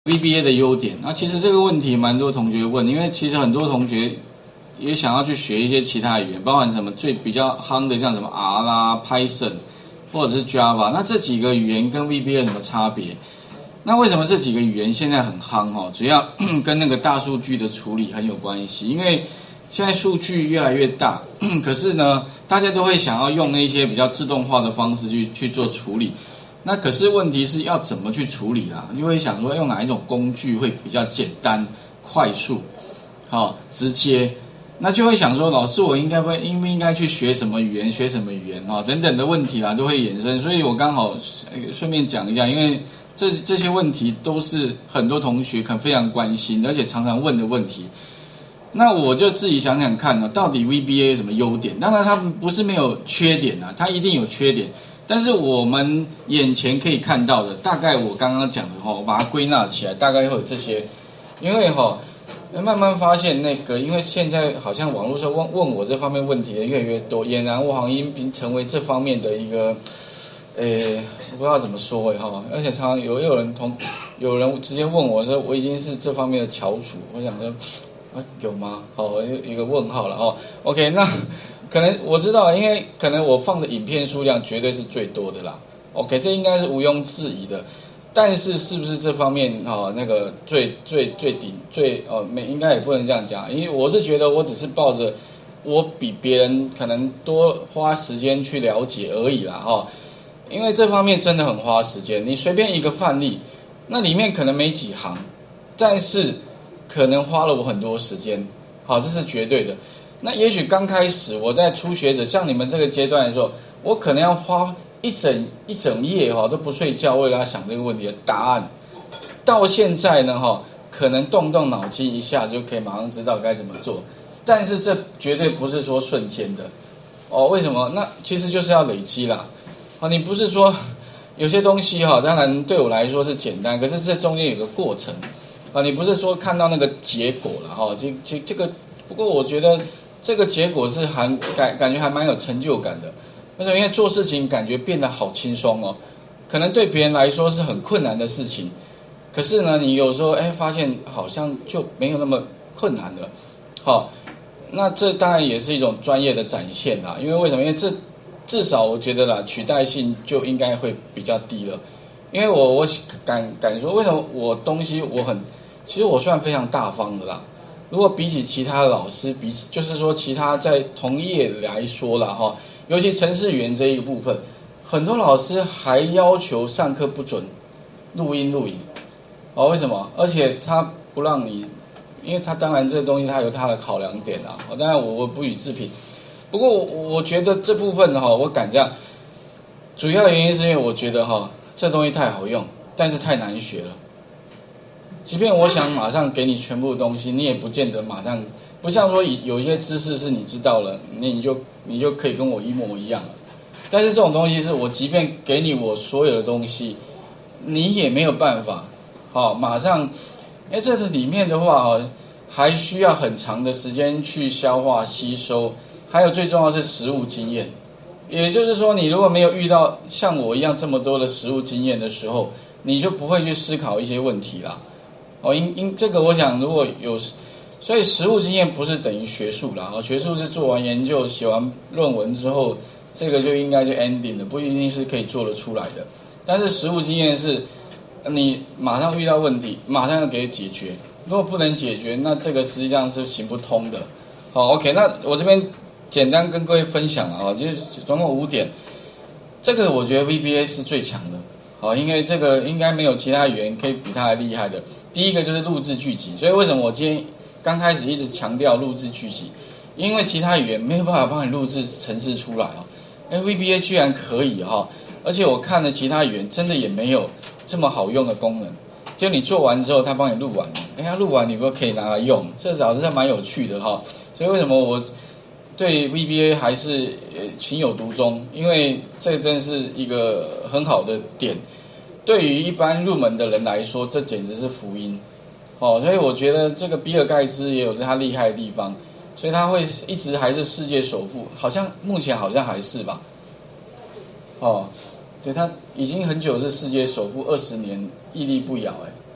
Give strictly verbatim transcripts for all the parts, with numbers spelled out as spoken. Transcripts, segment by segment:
V B A 的优点，那其实这个问题蛮多同学问，因为其实很多同学也想要去学一些其他语言，包含什么最比较夯的，像什么 R 啦、Python 或者是 Java。那这几个语言跟 V B A 有什么差别？那为什么这几个语言现在很夯哦？主要跟那个大数据的处理很有关系，因为现在数据越来越大，可是呢，大家都会想要用那些比较自动化的方式去去做处理。那可是问题是要怎么去处理啊？你会想说用哪一种工具会比较简单、快速、好、哦、直接？那就会想说，老师我应该不应不应该去学什么语言、学什么语言啊、哦、等等的问题啦，都会衍生。所以我刚好顺便讲一下，因为这这些问题都是很多同学可能非常关心，而且常常问的问题。那我就自己想想看呢、哦，到底 V B A 有什么优点？当然它不是没有缺点啊，它一定有缺点。但是我们眼前可以看到的，大概我刚刚讲的哈，我把它归纳起来，大概会有这些。因为哈，慢慢发现那个，因为现在好像网络上问问我这方面问题的越来越多，俨然我好像已经成为这方面的一个，呃，我不知道怎么说哎哈。而且常常有有人同有人直接问我说，我已经是这方面的翘楚。我想说，啊有吗？好，一个问号了哦。OK， 那。可能我知道，因为可能我放的影片数量绝对是最多的啦。OK， 这应该是毋庸置疑的。但是是不是这方面哦那个最最最顶最哦没应该也不能这样讲，因为我是觉得我只是抱着我比别人可能多花时间去了解而已啦哈、哦。因为这方面真的很花时间，你随便一个范例，那里面可能没几行，但是可能花了我很多时间。好，这是绝对的。那也许刚开始我在初学者，像你们这个阶段的时候，我可能要花一整一整夜哈都不睡觉，为了要想这个问题的答案。到现在呢哈，可能动动脑筋一下就可以马上知道该怎么做。但是这绝对不是说瞬间的哦。为什么？那其实就是要累积啦。啊，你不是说有些东西哈，当然对我来说是简单，可是这中间有个过程啊。你不是说看到那个结果了哈？这这这个，不过我觉得。这个结果是还感感觉还蛮有成就感的，为什么？因为做事情感觉变得好轻松哦，可能对别人来说是很困难的事情，可是呢，你有时候哎发现好像就没有那么困难了，好、哦，那这当然也是一种专业的展现啦。因为为什么？因为这至少我觉得啦，取代性就应该会比较低了。因为我我敢敢说，为什么我东西我很，其实我算非常大方的啦。如果比起其他的老师，比就是说其他在同业来说啦哈，尤其程式语言这一个部分，很多老师还要求上课不准录音录影，哦，为什么？而且他不让你，因为他当然这个东西他有他的考量点啊，当然我我不予置评。不过我我觉得这部分哈，我敢这样，主要原因是因为我觉得哈，这东西太好用，但是太难学了。即便我想马上给你全部的东西，你也不见得马上，不像说有一些知识是你知道了，那你就你就可以跟我一模一样。但是这种东西是我即便给你我所有的东西，你也没有办法，好、哦、马上，因为这个里面的话哦，还需要很长的时间去消化吸收，还有最重要是实务经验。也就是说，你如果没有遇到像我一样这么多的实务经验的时候，你就不会去思考一些问题啦。哦，因因这个我想如果有，所以实务经验不是等于学术啦。哦，学术是做完研究、写完论文之后，这个就应该就 ending 了，不一定是可以做得出来的。但是实务经验是，你马上遇到问题，马上要给解决。如果不能解决，那这个实际上是行不通的。好 ，OK， 那我这边简单跟各位分享啊，就是总共五点。这个我觉得 V B A 是最强的。好，因为这个应该没有其他语言可以比它还厉害的。第一个就是录制句集，所以为什么我今天刚开始一直强调录制句集？因为其他语言没有办法帮你录制程式出来啊，哎 ，V B A 居然可以哈、哦！而且我看了其他语言，真的也没有这么好用的功能。就你做完之后，它帮你录完，哎呀，录完你不可以拿来用，这倒是蛮有趣的哈、哦。所以为什么我对 V B A 还是呃情有独钟？因为这真是一个很好的点。对于一般入门的人来说，这简直是福音，哦，所以我觉得这个比尔盖茨也有他厉害的地方，所以他会一直还是世界首富，好像目前好像还是吧，哦，对他已经很久是世界首富，二十年屹立不摇，哎，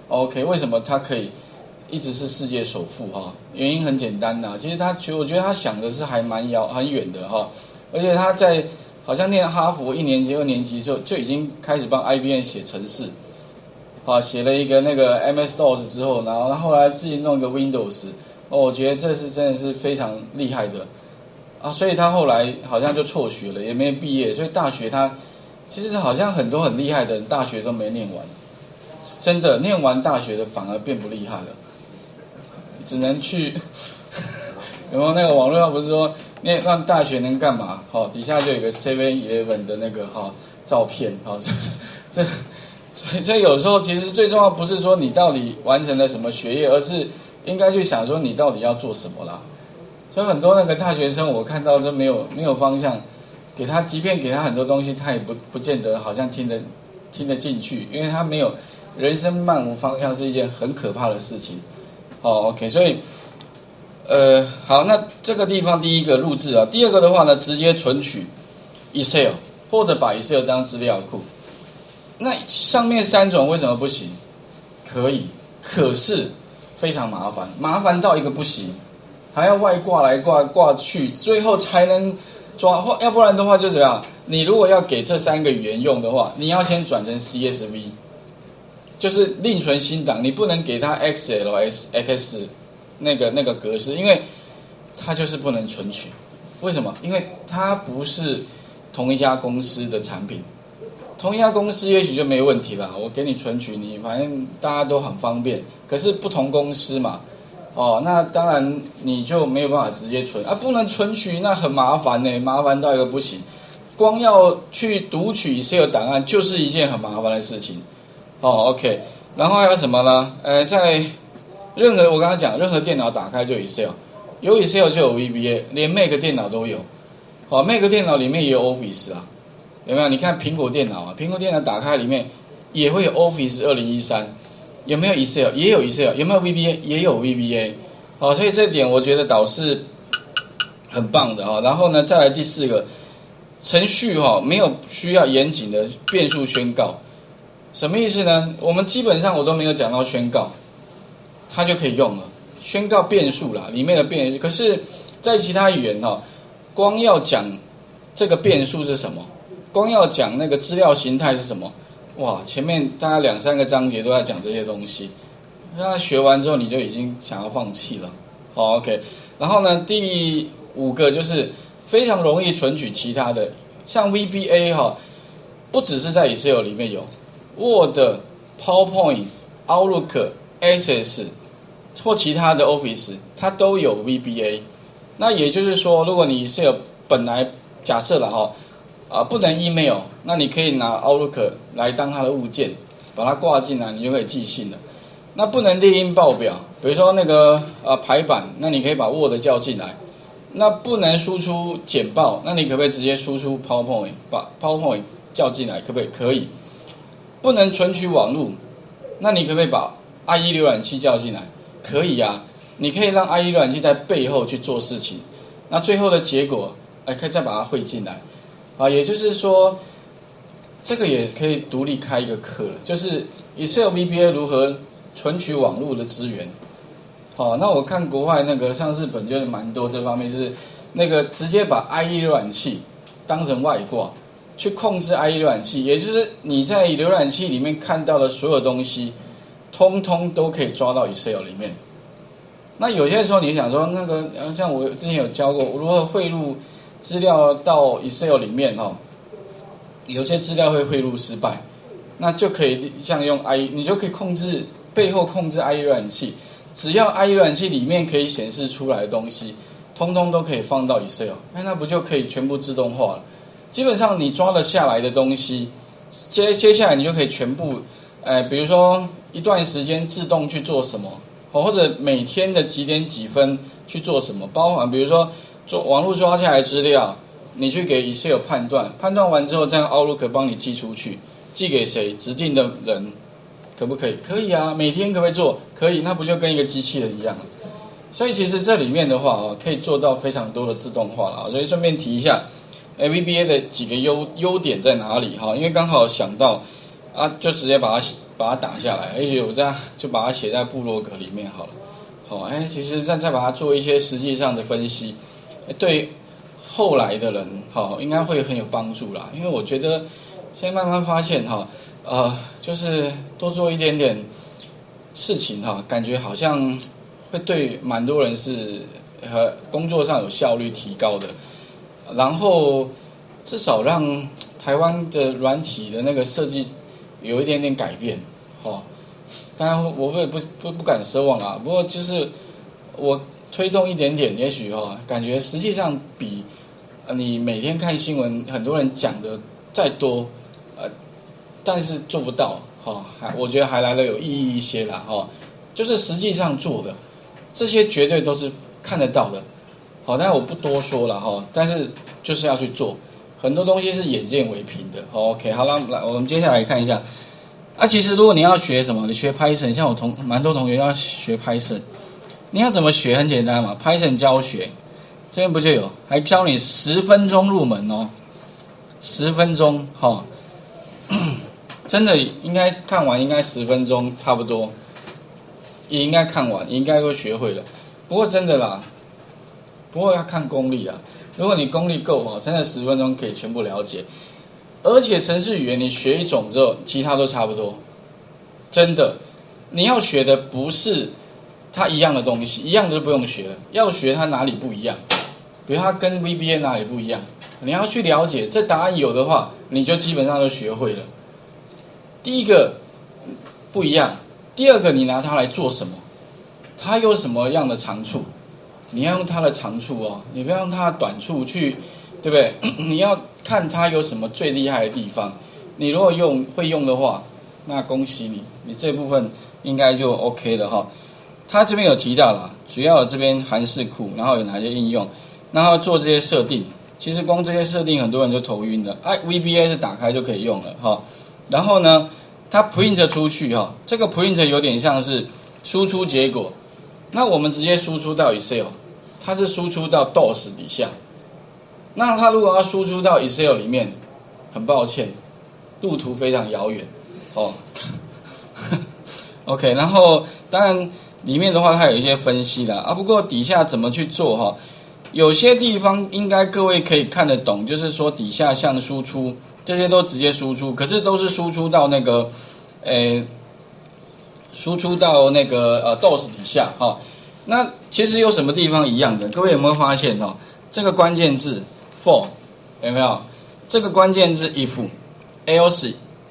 OK， 为什么他可以一直是世界首富哈？原因很简单呐，其实他其实我觉得他想的是还蛮遥很远的哈，而且他在好像念哈佛一年级、二年级的时候就已经开始帮 I B M 写程式，啊，写了一个那个 M S DOS 之后，然后他后来自己弄一个 Windows， 哦，我觉得这是真的是非常厉害的啊，所以他后来好像就辍学了，也没毕业，所以大学他其实好像很多很厉害的人大学都没念完，真的念完大学的反而变不厉害了，只能去有没有那个网络上不是说念让大学能干嘛？好、哦，底下就有一个 seven eleven 的那个哈、哦、照片，好、哦，这这所以所以有时候其实最重要不是说你到底完成了什么学业，而是应该去想说你到底要做什么啦。所以很多那个大学生我看到这没有没有方向，给他即便给他很多东西，他也不不见得好像听得听得进去，因为他没有人生漫无方向是一件很可怕的事情。好 ，OK， 所以。呃，好，那这个地方第一个录制啊，第二个的话呢，直接存取 Excel 或者把 Excel 当资料库。那上面三种为什么不行？可以，可是非常麻烦，麻烦到一个不行，还要外挂来挂挂去，最后才能抓，或要不然的话就怎样？你如果要给这三个语言用的话，你要先转成 C S V， 就是另存新档，你不能给它 X L S X。那个那个格式，因为它就是不能存取，为什么？因为它不是同一家公司的产品，同一家公司也许就没问题啦，我给你存取，你反正大家都很方便。可是不同公司嘛，哦，那当然你就没有办法直接存啊，不能存取，那很麻烦呢，麻烦到一个不行。光要去读取 Excel 档案就是一件很麻烦的事情。哦 ，OK， 然后还有什么呢？呃，在任何我刚刚讲，任何电脑打开就有 Excel， 有 Excel 就有 V B A， 连 Mac 电脑都有。好 ，Mac 电脑里面也有 Office 啊，有没有？你看苹果电脑啊，苹果电脑打开里面也会有 Office 二零一三，有没有 Excel？ 也有 Excel， 有没有 V B A？ 也有 V B A。好，所以这点我觉得导是很棒的哈。然后呢，再来第四个，程序哈没有需要严谨的变数宣告，什么意思呢？我们基本上我都没有讲到宣告。它就可以用了，宣告变数啦，里面的变数。可是，在其他语言哈、哦，光要讲这个变数是什么，光要讲那个资料形态是什么，哇，前面大概两三个章节都在讲这些东西。那学完之后你就已经想要放弃了。好 ，OK。然后呢，第五个就是非常容易存取其他的，像 V B A 哈、哦，不只是在 Excel 里面有 ，Word、PowerPoint、Outlook、Access。或其他的 Office， 它都有 V B A。那也就是说，如果你 Excel 本来假设了哈，啊不能 email， 那你可以拿 Outlook 来当它的物件，把它挂进来，你就可以寄信了。那不能列印报表，比如说那个呃排版，那你可以把 Word 叫进来。那不能输出简报，那你可不可以直接输出 PowerPoint， 把 PowerPoint 叫进来，可不可以？可以。不能存取网路，那你可不可以把 I E 浏览器叫进来？可以啊，你可以让 I E 浏览器在背后去做事情，那最后的结果，哎，可以再把它汇进来，啊，也就是说，这个也可以独立开一个课了，就是 Excel V B A 如何存取网络的资源，哦，那我看国外那个像日本就是蛮多这方面，就是那个直接把 I E 浏览器当成外挂，去控制 I E 浏览器，也就是你在浏览器里面看到的所有东西。通通都可以抓到 Excel 里面。那有些时候你想说，那个像我之前有教过如何汇入资料到 Excel 里面哈，有些资料会汇入失败，那就可以像用 I E， 你就可以控制背后控制 I E 浏览器，只要 I E 浏览器里面可以显示出来的东西，通通都可以放到 Excel， 那那不就可以全部自动化了？基本上你抓了下来的东西，接接下来你就可以全部。呃，比如说一段时间自动去做什么，或者每天的几点几分去做什么，包含比如说做网络抓下来资料，你去给 Excel 判断，判断完之后再用 Outlook 帮你寄出去，寄给谁指定的人，可不可以？可以啊，每天可不可以做？可以，那不就跟一个机器人一样了？所以其实这里面的话啊，可以做到非常多的自动化了。所以顺便提一下 ，V B A 的几个优优点在哪里哈？因为刚好想到。啊，就直接把它把它打下来，而且我这样就把它写在部落格里面好了。好，哎，其实再再把它做一些实际上的分析，对后来的人，好，应该会很有帮助啦。因为我觉得现在慢慢发现哈，呃，就是多做一点点事情哈，感觉好像会对蛮多人是和工作上有效率提高的，然后至少让台湾的软体的那个设计有一点点改变，哦。当然，我不不不不敢奢望啊。不过就是我推动一点点，也许哈，感觉实际上比你每天看新闻很多人讲的再多，呃，但是做不到哈，还我觉得还来得有意义一些啦哈。就是实际上做的这些绝对都是看得到的，好，但是我不多说了哈。但是就是要去做，很多东西是眼见为凭的。OK， 好了，来我们接下来看一下。啊，其实如果你要学什么，你学 Python， 像我同蛮多同学要学 Python， 你要怎么学？很简单嘛 ，Python 教学这边不就有，还教你十分钟入门哦，十分钟哈、哦，真的应该看完应该十分钟差不多，也应该看完，也应该都学会了。不过真的啦，不过要看功力啊，如果你功力够哦，真的十分钟可以全部了解。而且程式语言你学一种之后，其他都差不多，真的。你要学的不是它一样的东西，一样的就不用学了，要学它哪里不一样。比如它跟 V B A 哪里不一样，你要去了解。这答案有的话，你就基本上就学会了。第一个不一样，第二个你拿它来做什么？它有什么样的长处？你要用它的长处哦，你不要用它的短处去。对不对？你要看它有什么最厉害的地方。你如果用会用的话，那恭喜你，你这部分应该就 OK 了哈。他这边有提到了，主要有这边函式库，然后有哪些应用，然后做这些设定。其实光这些设定，很多人就头晕了。哎 ，V B A 是打开就可以用了哈。然后呢，它 print 出去哈，这个 print 有点像是输出结果。那我们直接输出到 Excel， 它是输出到 D O S 底下。那它如果要输出到 Excel 里面，很抱歉，路途非常遥远，哦。OK， 然后当然里面的话它有一些分析啦，啊，不过底下怎么去做哈？有些地方应该各位可以看得懂，就是说底下像输出这些都直接输出，可是都是输出到那个，呃，输出到那个呃 D O S 底下哈、哦。那其实有什么地方一样的？各位有没有发现哦？这个关键字。for 有没有这个关键字 if else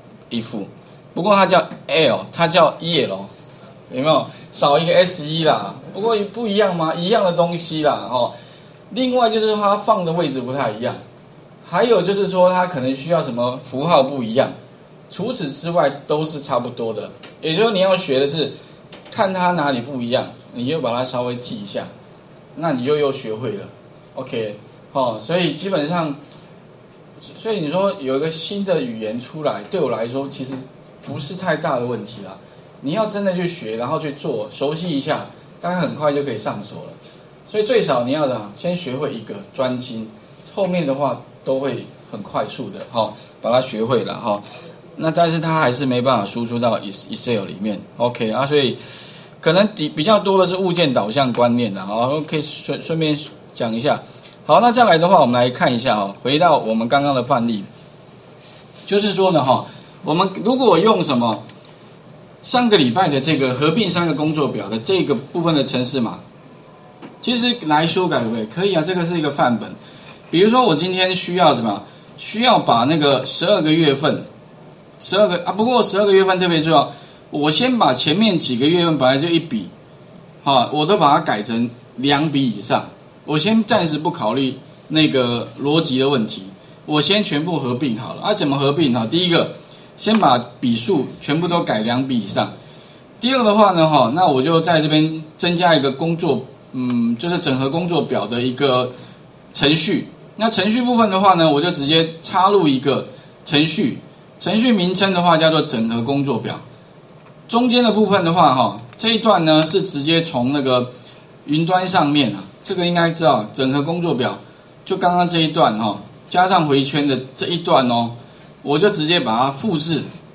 if 不过它叫 l 它叫 el 有没有少一个 s 一啦？不过不一样吗？一样的东西啦哦。另外就是它放的位置不太一样，还有就是说它可能需要什么符号不一样。除此之外都是差不多的，也就是你要学的是看它哪里不一样，你就把它稍微记一下，那你就又学会了。OK。哦，所以基本上，所以你说有一个新的语言出来，对我来说其实不是太大的问题啦。你要真的去学，然后去做，熟悉一下，大概很快就可以上手了。所以最少你要的先学会一个专精，后面的话都会很快速的哈、哦，把它学会了哈、哦。那但是它还是没办法输出到 Excel 里面 ，OK 啊，所以可能比比较多的是物件导向观念的，然后可以顺顺便讲一下。好，那再来的话，我们来看一下哦。回到我们刚刚的范例，就是说呢，哈，我们如果用什么上个礼拜的这个合并三个工作表的这个部分的程式码，其实来修改可不可以？可以啊，这个是一个范本。比如说我今天需要什么？需要把那个十二个月份，十二个啊，不过十二个月份特别重要。我先把前面几个月份本来就一笔，哈，我都把它改成两笔以上。我先暂时不考虑那个逻辑的问题，我先全部合并好了。啊，怎么合并哈？第一个，先把笔数全部都改两笔以上。第二个的话呢，哈，那我就在这边增加一个工作，嗯，就是整合工作表的一个程序。那程序部分的话呢，我就直接插入一个程序，程序名称的话叫做整合工作表。中间的部分的话，哈，这一段呢是直接从那个云端上面啊。这个应该知道，整合工作表就刚刚这一段哈、哦，加上回圈的这一段哦，我就直接把它复制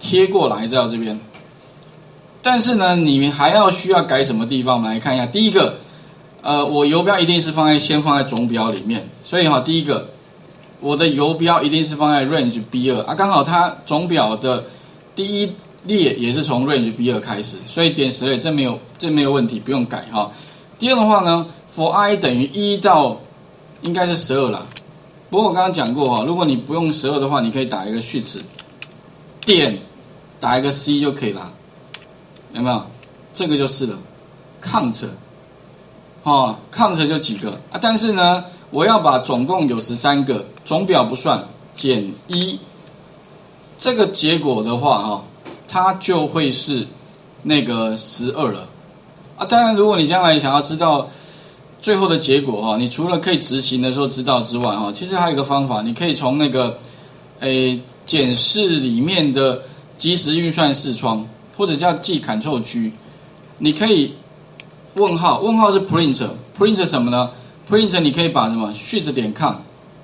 贴过来到这边。但是呢，你还要需要改什么地方？我们来看一下。第一个，呃，我游标一定是放在先放在总表里面，所以哈，第一个，我的游标一定是放在 range B 二 啊，刚好它总表的第一列也是从 range B 二 开始，所以点十类这没有这没有问题，不用改哈。第二的话呢 ，for I 等于一到应该是十二啦。不过我刚刚讲过哈，如果你不用十二的话，你可以打一个序词，点打一个 C 就可以了。有没有？这个就是了 ，count， 哦 ，count 就几个啊？但是呢，我要把总共有十三个，总表不算，减一，这个结果的话哈、哦，它就会是那个十二了啊。当然，如果你将来想要知道最后的结果哈、哦，你除了可以执行的时候知道之外哈、哦，其实还有一个方法，你可以从那个诶检视里面的即时运算视窗。或者叫记 Ctrl G， 你可以问号，问号是 print，print 什么呢 ？print 你可以把什么 shift 点 com，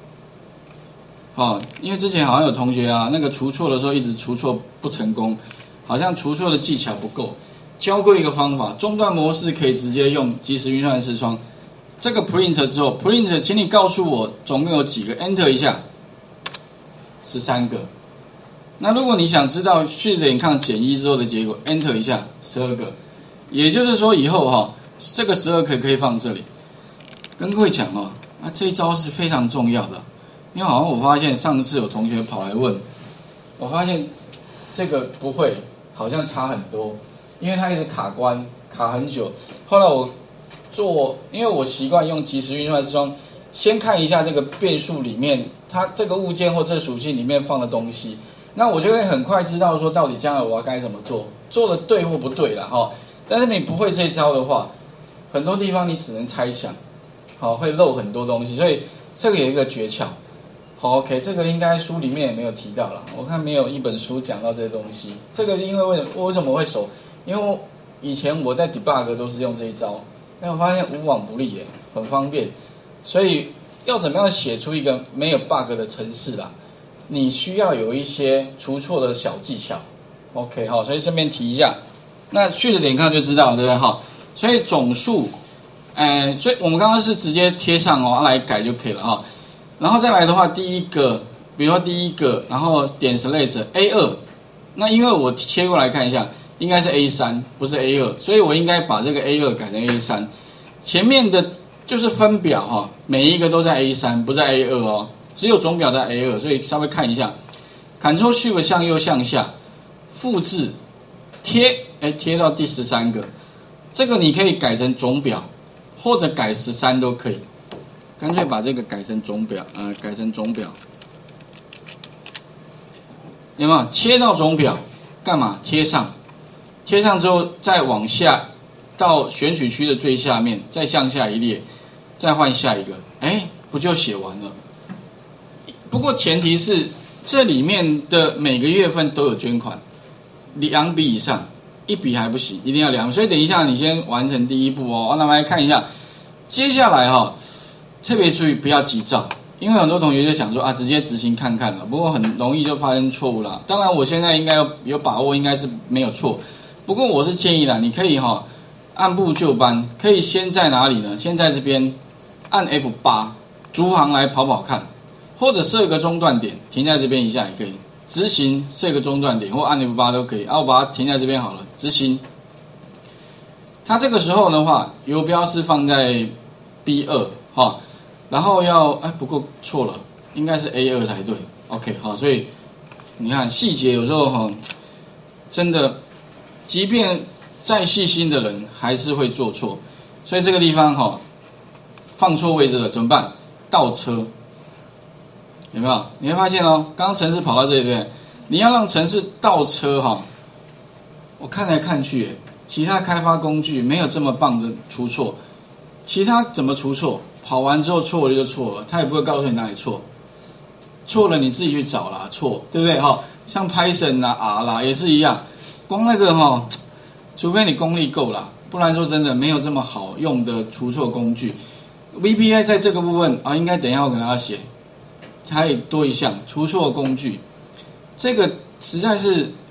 哦，因为之前好像有同学啊，那个除错的时候一直除错不成功，好像除错的技巧不够。教过一个方法，中断模式可以直接用即时运算视窗。这个 print 之后 ，print， 请你告诉我总共有几个 ，enter 一下，十三个。那如果你想知道序点抗减一之后的结果 ，Enter 一下十二个，也就是说以后哈、哦，这个十二个可以放这里。跟各位讲哦，啊这一招是非常重要的，因为好像我发现上次有同学跑来问，我发现这个不会，好像差很多，因为他一直卡关卡很久。后来我做，因为我习惯用即时运算视窗，先看一下这个变数里面它这个物件或这属性里面放的东西。那我就会很快知道说到底将来我要该怎么做，做的对或不对啦哈。但是你不会这招的话，很多地方你只能猜想，好会漏很多东西，所以这个有一个诀窍。好 ，OK， 这个应该书里面也没有提到啦，我看没有一本书讲到这些东西。这个因为为我为什么会熟？因为我以前我在 debug 都是用这一招，但我发现无往不利耶，很方便。所以要怎么样写出一个没有 bug 的程式啦？你需要有一些除错的小技巧 ，OK 哈，所以顺便提一下，那序的点看就知道，对不对哈？所以总数，呃，所以我们刚刚是直接贴上哦，来改就可以了哈。然后再来的话，第一个，比如说第一个，然后点 select A 二，那因为我切过来看一下，应该是 A 三，不是 A 二，所以我应该把这个 A 二改成 A 三，前面的就是分表哈，每一个都在 A 三，不在 A 二哦。只有总表在 A 二，所以稍微看一下 ，Ctrl Shift 向右向下复制贴，哎贴到第十三个，这个你可以改成总表，或者改十三都可以，干脆把这个改成总表，呃改成总表，有没有？切到总表干嘛？贴上，贴上之后再往下到选取区的最下面，再向下一列，再换下一个，哎不就写完了？不过前提是这里面的每个月份都有捐款，两笔以上，一笔还不行，一定要两笔。所以等一下你先完成第一步哦。那我们来看一下，接下来哈、哦，特别注意不要急躁，因为很多同学就想说啊，直接执行看看了，不过很容易就发生错误了。当然我现在应该有有把握，应该是没有错。不过我是建议啦，你可以哈、哦、按部就班，可以先在哪里呢？先在这边按 F 八，逐行来跑跑看。或者设一个中断点，停在这边一下也可以。执行设一个中断点，或按 F 八都可以。啊，我把它停在这边好了，执行。它这个时候的话，游标是放在 B 二 哈，然后要哎不过错了，应该是 A 二 才对。OK 好，所以你看细节有时候哈，真的，即便再细心的人还是会做错。所以这个地方哈，放错位置了怎么办？倒车。有没有？你会发现哦，刚刚程式跑到这里对不对？你要让程式倒车哈，我看来看去，其他开发工具没有这么棒的除错。其他怎么除错？跑完之后错了就错了，他也不会告诉你哪里错，错了你自己去找啦，错对不对哈？像 Python 啊 R 啦也是一样，光那个哈，除非你功力够啦，不然说真的没有这么好用的除错工具。V B I 在这个部分啊，应该等一下我给大家写。还多一项除错工具，这个实在是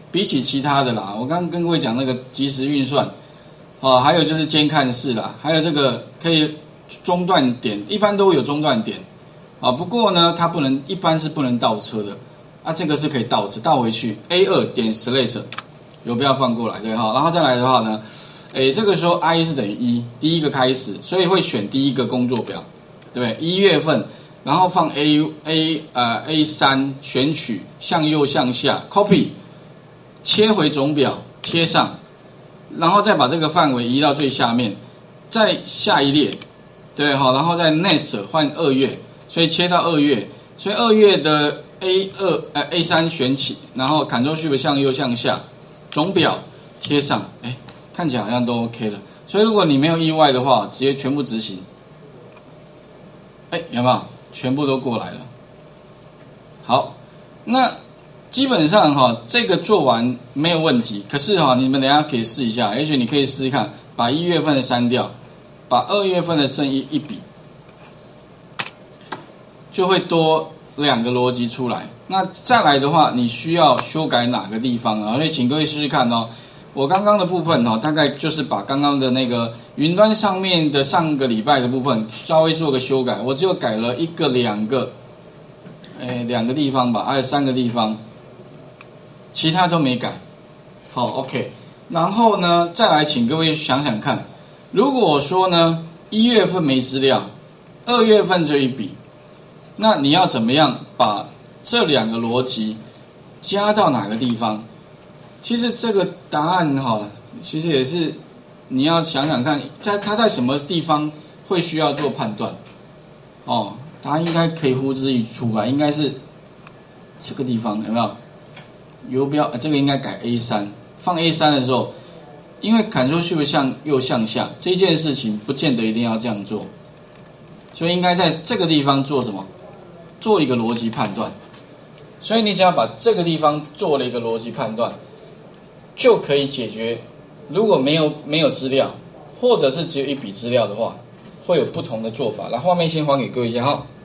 比起其他的啦，我刚刚跟各位讲那个即时运算，哦，还有就是监看室啦，还有这个可以中断点，一般都有中断点，啊，不过呢，它不能，一般是不能倒车的，啊，这个是可以倒着倒回去 ，A 二点 select 游标放过来，对哈，然后再来的话呢，诶，这个时候 I 是等于一，第一个开始，所以会选第一个工作表，对不对？一月份。然后放 A A 呃 A 三选取向右向下 copy 切回总表贴上，然后再把这个范围移到最下面，再下一列，对哈，然后再 next 换二月，所以切到二月，所以二月的 A 二呃 A 三选起，然后 Ctrl Shift 向右向下，总表贴上，哎，看起来好像都 OK 了。所以如果你没有意外的话，直接全部执行，哎，有没有？全部都过来了。好，那基本上哈，这个做完没有问题。可是哈，你们等一下可以试一下，也许你可以试试看，把一月份的删掉，把二月份的剩一一笔，就会多两个逻辑出来。那再来的话，你需要修改哪个地方啊？所以请各位试试看哦。我刚刚的部分哈，大概就是把刚刚的那个云端上面的上个礼拜的部分稍微做个修改，我只有改了一个、两个，哎，两个地方吧，还有三个地方，其他都没改。好 ，OK。然后呢，再来请各位想想看，如果说呢一月份没资料，二月份这一笔，那你要怎么样把这两个逻辑加到哪个地方？其实这个答案哈，其实也是你要想想看，在它在什么地方会需要做判断哦，答案应该可以呼之欲出吧？应该是这个地方有没有？游标、啊、这个应该改 A 三，放 A 三的时候，因为Ctrl Shift向右向下这件事情不见得一定要这样做，所以应该在这个地方做什么？做一个逻辑判断。所以你只要把这个地方做了一个逻辑判断，就可以解决。如果没有没有资料，或者是只有一笔资料的话，会有不同的做法。来，画面先还给各位一下哈。